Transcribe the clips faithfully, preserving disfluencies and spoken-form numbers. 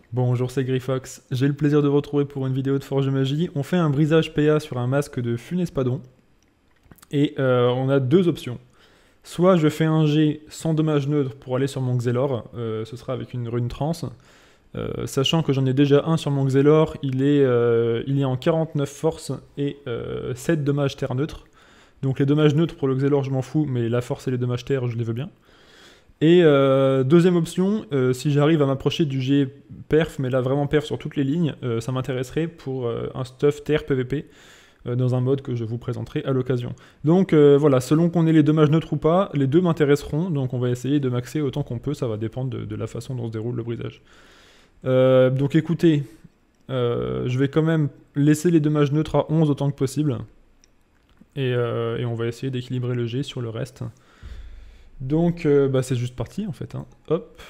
Bonjour, c'est Grifox. J'ai le plaisir de vous retrouver pour une vidéo de Forge de Magie. On fait un brisage P A sur un masque de Funespadon. Et euh, on a deux options. Soit je fais un G sans dommage neutre pour aller sur mon Xelor, euh, ce sera avec une rune trans. Euh, sachant que j'en ai déjà un sur mon Xelor, il est, euh, il est en quarante-neuf force et euh, sept dommages terre neutre. Donc les dommages neutres pour le Xelor je m'en fous, mais la force et les dommages terre je les veux bien. Et euh, deuxième option, euh, si j'arrive à m'approcher du G perf, mais là vraiment perf sur toutes les lignes, euh, ça m'intéresserait pour euh, un stuff terre P V P euh, dans un mode que je vous présenterai à l'occasion. Donc euh, voilà, selon qu'on ait les dommages neutres ou pas, les deux m'intéresseront, donc on va essayer de maxer autant qu'on peut, ça va dépendre de, de la façon dont se déroule le brisage. Euh, donc écoutez, euh, je vais quand même laisser les dommages neutres à onze autant que possible, et, euh, et on va essayer d'équilibrer le G sur le reste. Donc, euh, bah, c'est juste parti en fait. Hein. Hop.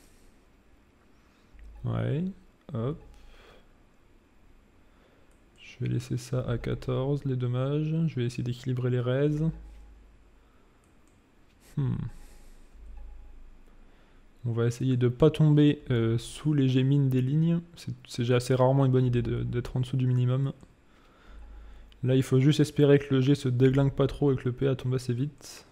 Ouais. Hop. Je vais laisser ça à quatorze, les dommages. Je vais essayer d'équilibrer les raises. Hmm. On va essayer de ne pas tomber euh, sous les G min des lignes. C'est assez rarement une bonne idée d'être en dessous du minimum. Là, il faut juste espérer que le G se déglingue pas trop et que le P A tombe assez vite.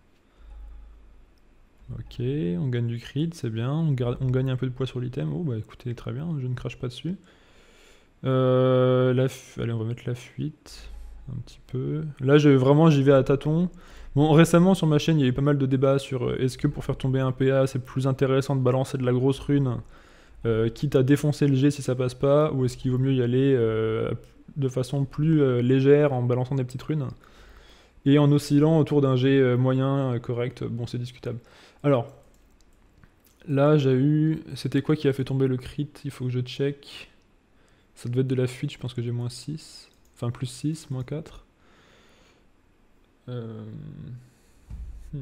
Ok, on gagne du crit, c'est bien, on, garde, on gagne un peu de poids sur l'item. Oh bah écoutez, très bien, je ne crache pas dessus. Euh, la Allez, on va mettre la fuite, un petit peu. Là, je, vraiment, j'y vais à tâtons. Bon, récemment, sur ma chaîne, il y a eu pas mal de débats sur euh, est-ce que pour faire tomber un P A, c'est plus intéressant de balancer de la grosse rune, euh, quitte à défoncer le G si ça passe pas, ou est-ce qu'il vaut mieux y aller euh, de façon plus euh, légère en balançant des petites runes et en oscillant autour d'un G euh, moyen, euh, correct. Bon, c'est discutable. Alors, là, j'ai eu... C'était quoi qui a fait tomber le crit? Il faut que je check. Ça devait être de la fuite, je pense que j'ai moins six. Enfin, plus six, moins quatre. Euh... Hmm.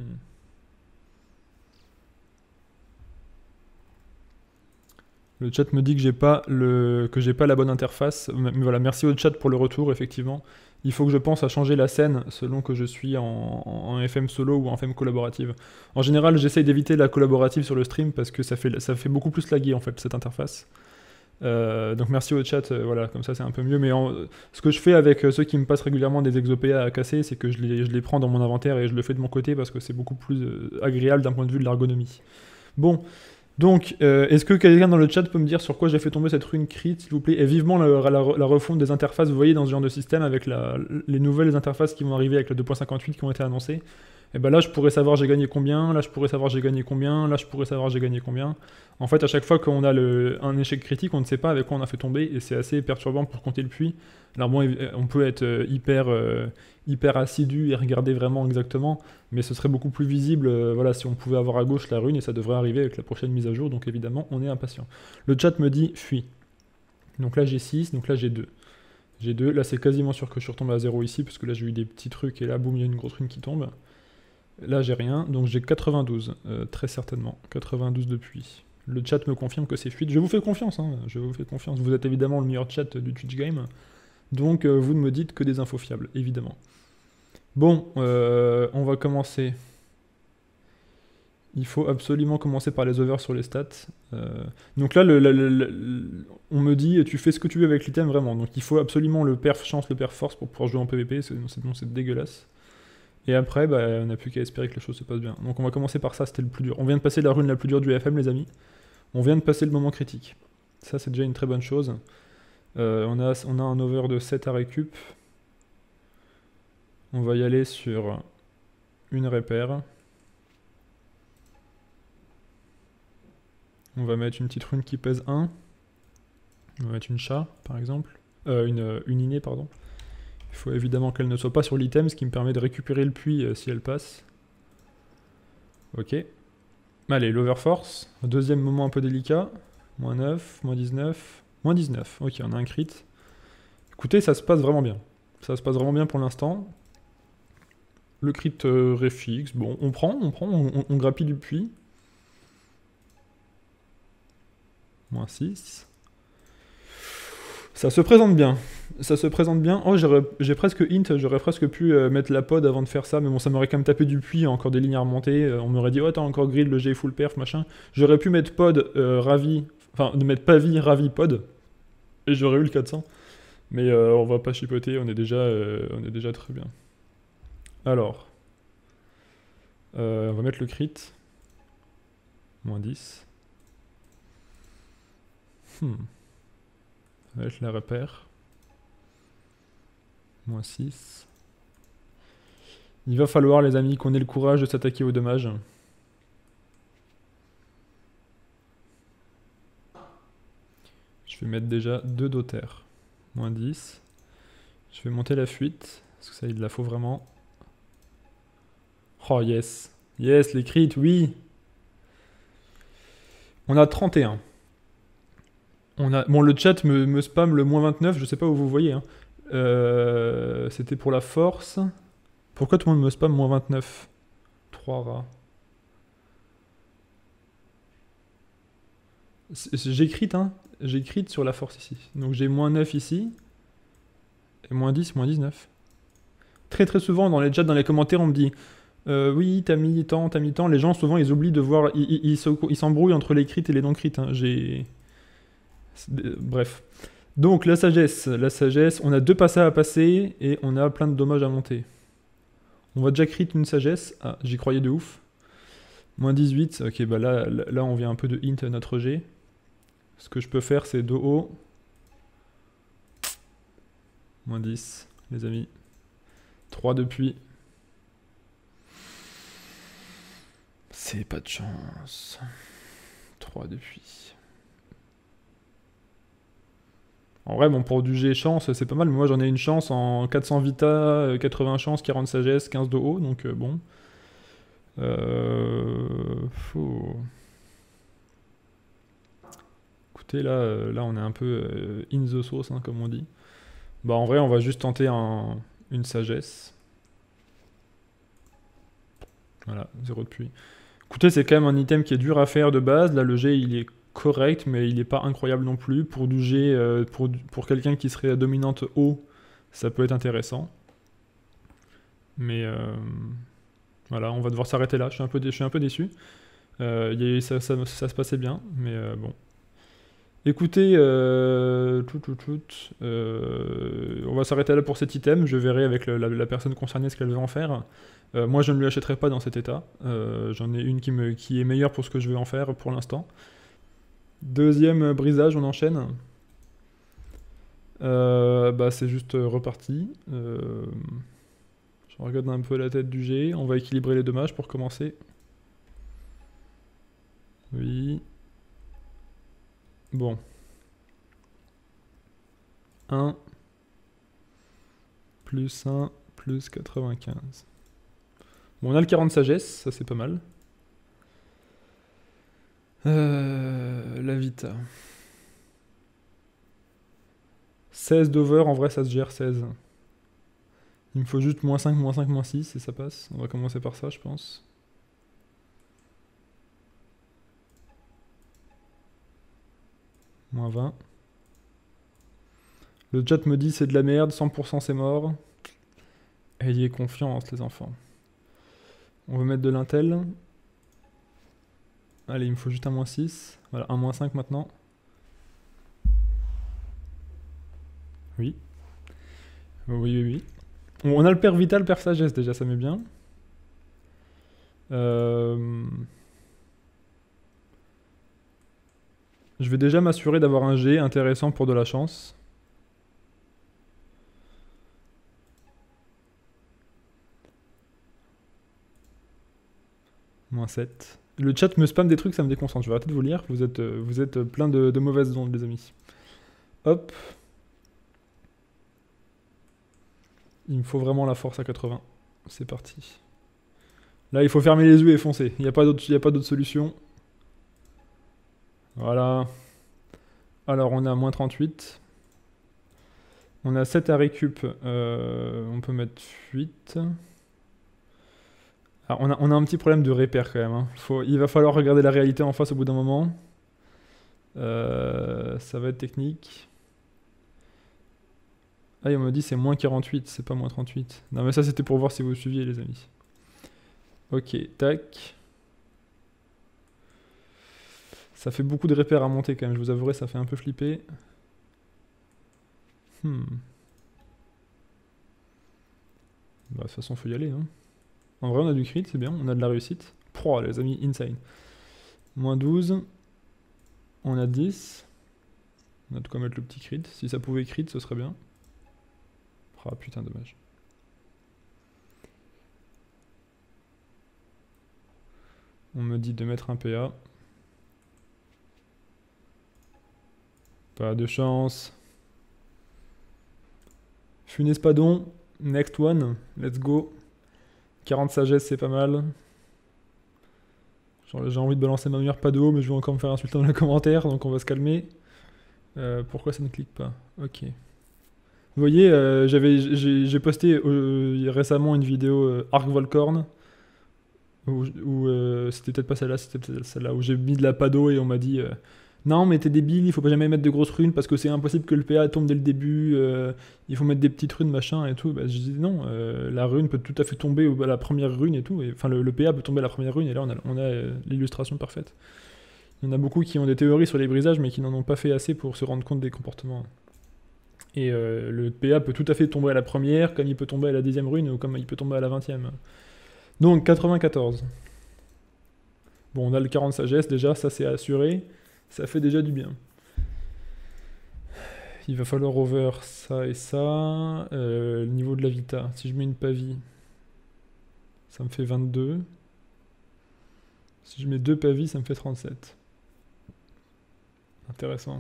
Le chat me dit que j'ai pas le que j'ai pas la bonne interface. Mais voilà, merci au chat pour le retour, effectivement. Il faut que je pense à changer la scène selon que je suis en, en F M solo ou en F M collaborative. En général, j'essaye d'éviter la collaborative sur le stream parce que ça fait, ça fait beaucoup plus laguer en fait cette interface. Euh, donc merci au chat, euh, voilà, comme ça c'est un peu mieux. Mais en, ce que je fais avec euh, ceux qui me passent régulièrement des exopéas à casser, c'est que je les, je les prends dans mon inventaire et je le fais de mon côté parce que c'est beaucoup plus euh, agréable d'un point de vue de l'ergonomie. Bon. Donc, euh, est-ce que quelqu'un dans le chat peut me dire sur quoi j'ai fait tomber cette rune crit, s'il vous plaît? Et vivement la, la, la refonte des interfaces, vous voyez, dans ce genre de système, avec la, les nouvelles interfaces qui vont arriver avec le deux point cinquante-huit qui ont été annoncées. Et ben là, je pourrais savoir j'ai gagné combien, là, je pourrais savoir j'ai gagné combien, là, je pourrais savoir j'ai gagné combien. En fait, à chaque fois qu'on a le, un échec critique, on ne sait pas avec quoi on a fait tomber, et c'est assez perturbant pour compter le puits. Alors bon, on peut être hyper, euh, hyper assidu et regarder vraiment exactement, mais ce serait beaucoup plus visible euh, voilà, si on pouvait avoir à gauche la rune, et ça devrait arriver avec la prochaine mise à jour, donc évidemment, on est impatient. Le chat me dit fuis. Donc là, j'ai six, donc là, j'ai deux. J'ai deux, là, c'est quasiment sûr que je suis retombé à zéro ici, parce que là, j'ai eu des petits trucs, et là, boum, il y a une grosse rune qui tombe. Là, j'ai rien, donc j'ai quatre-vingt-douze, euh, très certainement. quatre-vingt-douze depuis. Le chat me confirme que c'est fuite. Je vous fais confiance, hein, je vous fais confiance. Vous êtes évidemment le meilleur chat du Twitch Game. Donc euh, vous ne me dites que des infos fiables, évidemment. Bon, euh, on va commencer. Il faut absolument commencer par les overs sur les stats. Euh, donc là, le, le, le, le, on me dit, tu fais ce que tu veux avec l'item, vraiment. Donc il faut absolument le perf chance, le perf force pour pouvoir jouer en P V P, sinon c'est dégueulasse. Et après, bah, on n'a plus qu'à espérer que les choses se passent bien. Donc on va commencer par ça, c'était le plus dur. On vient de passer la rune la plus dure du F M, les amis. On vient de passer le moment critique. Ça, c'est déjà une très bonne chose. Euh, on, a, on a un over de sept à récup. On va y aller sur une repère. On va mettre une petite rune qui pèse un. On va mettre une chat, par exemple. Euh, une, une innée, pardon. Il faut évidemment qu'elle ne soit pas sur l'item, ce qui me permet de récupérer le puits euh, si elle passe. Ok. Allez, l'overforce. Deuxième moment un peu délicat. moins neuf, moins dix-neuf. moins dix-neuf. Ok, on a un crit. Écoutez, ça se passe vraiment bien. Ça se passe vraiment bien pour l'instant. Le crit euh, réfixe. Bon, on prend, on prend, on, on grappille du puits. moins six. Ça se présente bien. Ça se présente bien. Oh, j'ai presque int, j'aurais presque pu euh, mettre la pod avant de faire ça, mais bon, ça m'aurait quand même tapé du puits, encore des lignes à remonter. Euh, on m'aurait dit, oh, t'as encore grid, le G full perf, machin. J'aurais pu mettre pod, euh, ravi, Enfin, de mettre Pavi, Ravi, Pod. Et j'aurais eu le quatre cents. Mais euh, on va pas chipoter, on est déjà, euh, on est déjà très bien. Alors. Euh, on va mettre le crit. Moins dix. Hmm. On va mettre la repère. Moins six. Il va falloir, les amis, qu'on ait le courage de s'attaquer aux dommages. Je vais mettre déjà deux dotaires. Moins dix. Je vais monter la fuite. Parce que ça, il la faut vraiment. Oh yes. Yes, les crits, oui. On a trente et un. On a... Bon, le chat me, me spam le moins vingt-neuf, je sais pas où vous voyez. Hein. Euh... C'était pour la force. Pourquoi tout le monde me spam moins vingt-neuf? trois rats. J'écris, hein. J'écris sur la force ici. Donc j'ai moins neuf ici. Et moins dix, moins dix-neuf. Très très souvent dans les chats, dans les commentaires, on me dit euh, oui, t'as mis tant, t'as mis tant. Les gens, souvent, ils oublient de voir. Ils ils- ils s'embrouillent entre les crits et les non-crits. Hein. J'ai. Bref. Donc la sagesse. La sagesse, on a deux passages à passer et on a plein de dommages à monter. On va déjà crit une sagesse. Ah, j'y croyais de ouf. Moins dix-huit. Ok, bah là, là, on vient un peu de hint notre G. Ce que je peux faire, c'est de haut. Moins dix, les amis. trois depuis. C'est pas de chance. trois depuis. En vrai, bon, pour du G chance, c'est pas mal. Mais moi, j'en ai une chance en quatre cents vita, quatre-vingts chance, quarante sagesse, quinze de haut. Donc, euh, bon. Euh... Faut... Écoutez, là, euh, là, on est un peu euh, in the sauce, hein, comme on dit. Bah, en vrai, on va juste tenter un, une sagesse. Voilà, zéro de pluie. Écoutez, c'est quand même un item qui est dur à faire de base. Là, le G, il est correct, mais il n'est pas incroyable non plus. Pour du G, euh, pour, pour quelqu'un qui serait dominante haut, ça peut être intéressant. Mais euh, voilà, on va devoir s'arrêter là. Je suis un peu, je suis un peu déçu. Euh, y a, ça, ça, ça se passait bien, mais euh, bon. Écoutez, euh, tout, tout, tout, euh, on va s'arrêter là pour cet item. Je verrai avec le, la, la personne concernée ce qu'elle veut en faire. Euh, moi, je ne lui achèterai pas dans cet état. Euh, J'en ai une qui, me, qui est meilleure pour ce que je veux en faire pour l'instant. Deuxième brisage, on enchaîne. Euh, bah, c'est juste reparti. Euh, je regarde un peu la tête du G. On va équilibrer les dommages pour commencer. Oui. Bon. un. Plus un, plus quatre-vingt-quinze. Bon, on a le quarante sagesse, ça c'est pas mal. Euh, la vita. seize d'over, en vrai ça se gère, seize. Il me faut juste moins cinq, moins cinq, moins six et ça passe. On va commencer par ça, je pense. Moins vingt. Le chat me dit c'est de la merde, cent pour cent c'est mort. Ayez confiance les enfants. On va mettre de l'intel. Allez, il me faut juste un moins six. Voilà, un moins cinq maintenant. Oui. Oui, oui, oui. On a le père vital, père sagesse déjà, ça met bien. Euh... Je vais déjà m'assurer d'avoir un G intéressant pour de la chance. Moins sept. Le chat me spam des trucs, ça me déconcentre. Je vais arrêter de vous lire. Vous êtes, vous êtes plein de, de mauvaises ondes, les amis. Hop. Il me faut vraiment la force à quatre-vingts. C'est parti. Là, il faut fermer les yeux et foncer. Il n'y a pas d'autre solution. Voilà. Alors, on a moins trente-huit. On a sept à récup. Euh, on peut mettre huit. Alors, on, a, on a un petit problème de repère quand même. Hein. Faut, il va falloir regarder la réalité en face au bout d'un moment. Euh, ça va être technique. Ah, on me dit c'est moins quarante-huit, c'est pas moins trente-huit. Non, mais ça, c'était pour voir si vous suiviez, les amis. Ok, tac. Ça fait beaucoup de repères à monter quand même, je vous avouerai, ça fait un peu flipper. Hmm. Bah, de toute façon, faut y aller. Hein. En vrai, on a du crit, c'est bien, on a de la réussite. Pouah, les amis, insane. moins douze. On a dix. On a de quoi mettre le petit crit. Si ça pouvait crit, ce serait bien. Ah putain, dommage. On me dit de mettre un P A. Pas de chance. Funespadon. Next one. Let's go. quarante sagesse, c'est pas mal. J'ai envie de balancer ma meilleure pas de haut, mais je vais encore me faire insulter dans les commentaires, donc on va se calmer. Euh, pourquoi ça ne clique pas? Ok. Vous voyez, euh, j'ai posté euh, récemment une vidéo euh, Arc Volcorn, où, où euh, c'était peut-être pas celle-là, c'était peut-être celle-là, où j'ai mis de la pado et on m'a dit euh, non mais t'es débile, il faut pas jamais mettre de grosses runes parce que c'est impossible que le P A tombe dès le début, euh, il faut mettre des petites runes machin et tout. Bah, je dis non, euh, la rune peut tout à fait tomber à la première rune et tout, et, enfin le, le P A peut tomber à la première rune et là on a, on a euh, l'illustration parfaite. Il y en a beaucoup qui ont des théories sur les brisages mais qui n'en ont pas fait assez pour se rendre compte des comportements. Et euh, le P A peut tout à fait tomber à la première, comme il peut tomber à la dixième rune, ou comme il peut tomber à la vingtième. Donc quatre-vingt-quatorze. Bon, on a le quarante sagesse déjà, ça c'est assuré. Ça fait déjà du bien. Il va falloir over ça et ça. Euh, le niveau de la vita, si je mets une pavie, ça me fait vingt-deux. Si je mets deux pavis, ça me fait trente-sept. Intéressant.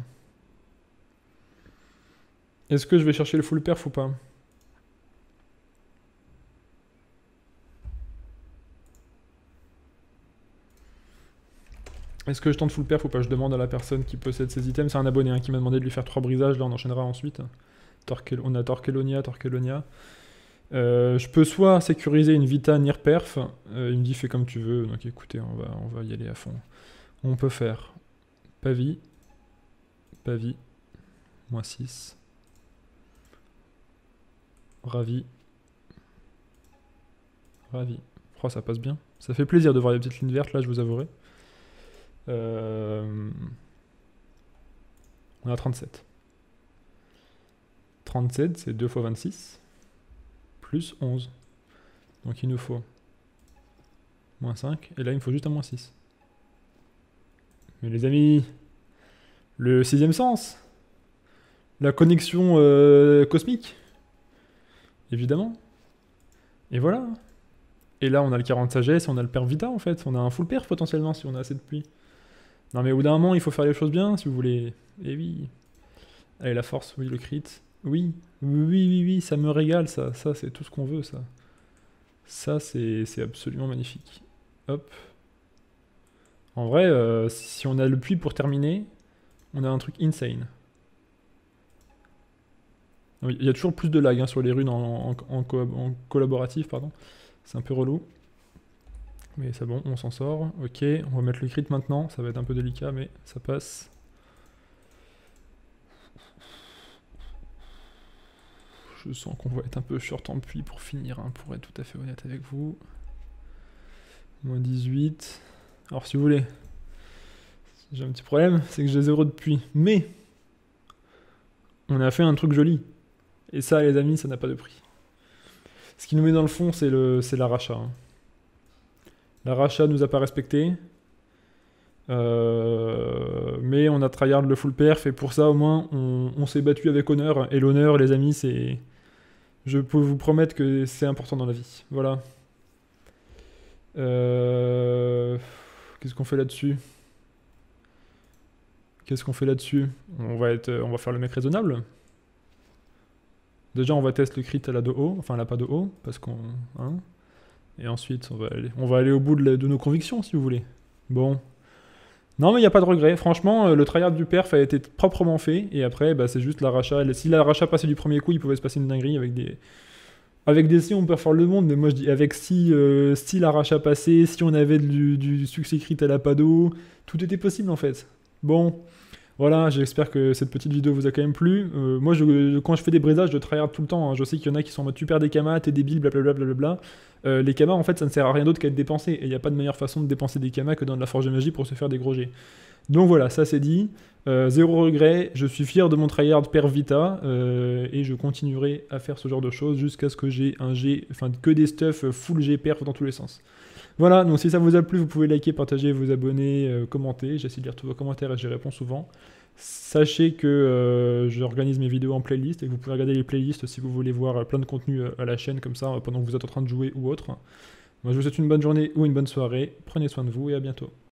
Est-ce que je vais chercher le full perf ou pas? Est-ce que je tente full perf ou pas? Je demande à la personne qui possède ces items. C'est un abonné hein, qui m'a demandé de lui faire trois brisages. Là, on enchaînera ensuite. Torquel... On a Torquelonia, Torquelonia. Euh, je peux soit sécuriser une Vita Near Perf. Euh, il me dit fais comme tu veux. Donc écoutez, on va, on va y aller à fond. On peut faire Pavi. Pavi. moins six. Ravi. Ravi. Oh, ça passe bien. Ça fait plaisir de voir les petites lignes vertes là, je vous avouerai. Euh... On a trente-sept. trente-sept, c'est deux fois vingt-six. Plus onze. Donc il nous faut moins cinq. Et là, il me faut juste un moins six. Mais les amis, le sixième sens, la connexion euh, cosmique, évidemment. Et voilà. Et là, on a le quarante sagesse, on a le perf vita en fait. On a un full perf potentiellement si on a assez de pluie. Non mais au bout d'un moment, il faut faire les choses bien si vous voulez. Et oui. Allez, la force, oui, le crit. Oui, oui, oui, oui, ça me régale ça. Ça, c'est tout ce qu'on veut, ça. Ça, c'est absolument magnifique. Hop. En vrai, euh, si on a le pluie pour terminer, on a un truc insane. Il y a toujours plus de lag hein, sur les runes en, en, en, co en collaboratif, pardon. C'est un peu relou. Mais c'est bon, on s'en sort. Ok, on va mettre le crit maintenant. Ça va être un peu délicat, mais ça passe. Je sens qu'on va être un peu short en pluie pour finir, hein, pour être tout à fait honnête avec vous. moins dix-huit. Alors si vous voulez, j'ai un petit problème, c'est que j'ai zéro de pluie. Mais, on a fait un truc joli. Et ça, les amis, ça n'a pas de prix. Ce qui nous met dans le fond, c'est l'arrachat. Hein. L'arrachat nous a pas respecté. Euh, mais on a tryhard le full perf et pour ça au moins on, on s'est battu avec honneur. Et l'honneur, les amis, c'est... Je peux vous promettre que c'est important dans la vie. Voilà. Euh... Qu'est-ce qu'on fait là-dessus? Qu'est-ce qu'on fait là-dessus? On va être, on va faire le mec raisonnable. Déjà, on va tester le crit à la de haut, enfin la pas de haut, parce qu'on... Hein, et ensuite, on va aller, on va aller au bout de, la, de nos convictions, si vous voulez. Bon. Non, mais il n'y a pas de regret. Franchement, le tryhard du perf a été proprement fait, et après, bah, c'est juste l'arrachat. Si l'arrachat passait du premier coup, il pouvait se passer une dinguerie avec des... Avec des si, on peut faire le monde, mais moi je dis avec si, euh, si l'arrachat passait, si on avait du, du succès crit à la pado, tout était possible en fait. Bon... Voilà, j'espère que cette petite vidéo vous a quand même plu. Euh, moi, je, quand je fais des brisages, je tryhard tout le temps. Hein. Je sais qu'il y en a qui sont en mode super des kamas, t'es débile, blablabla. Blablabla. Euh, les kamas, en fait, ça ne sert à rien d'autre qu'à être dépensé. Et il n'y a pas de meilleure façon de dépenser des kamas que dans de la forge de magie pour se faire des gros jets. Donc voilà, ça c'est dit. Euh, zéro regret, je suis fier de mon tryhard per vita euh, et je continuerai à faire ce genre de choses jusqu'à ce que j'ai un G, enfin que des stuff full G perf dans tous les sens. Voilà, donc si ça vous a plu, vous pouvez liker, partager, vous abonner, euh, commenter. J'essaie de lire tous vos commentaires et j'y réponds souvent. Sachez que euh, j'organise mes vidéos en playlist et que vous pouvez regarder les playlists si vous voulez voir plein de contenu à la chaîne comme ça pendant que vous êtes en train de jouer ou autre. Moi je vous souhaite une bonne journée ou une bonne soirée. Prenez soin de vous et à bientôt.